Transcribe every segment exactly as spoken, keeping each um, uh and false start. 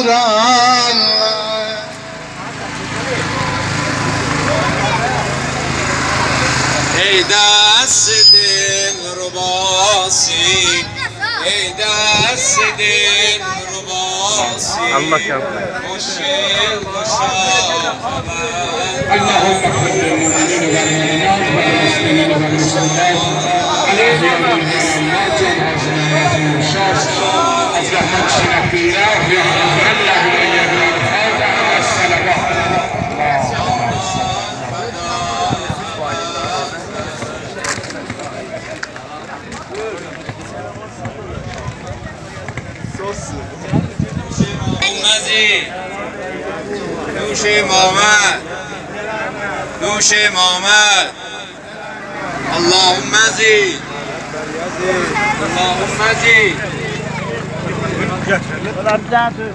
ای دست دل رباسی ای دست دل رباسی مشکل گشا اللهم اغفر للمؤمنين والمؤمنات والمسلمين والمسلمات الاحياء منهم والاموات والحسنات والشاس اصلح نفسنا في الله واجعلنا من ايام الفاتحه والصلوات نوش امامت نوش امامت اللهم زد اللهم زد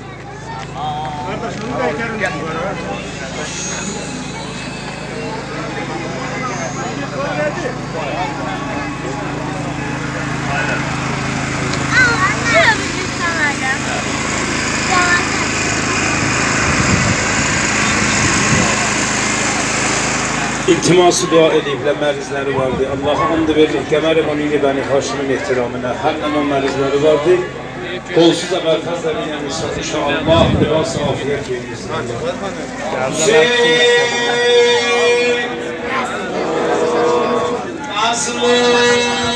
İltiması dua edip de mərizləri vardı. Allah'a and verir, Qəmər İmamini Bəni Haşimin ehtiramına həmən o mərizləri vardı. Kolsuz əməlfəzləri ilə inşallah biraz afiyet verirsin. Hüseyin Aslı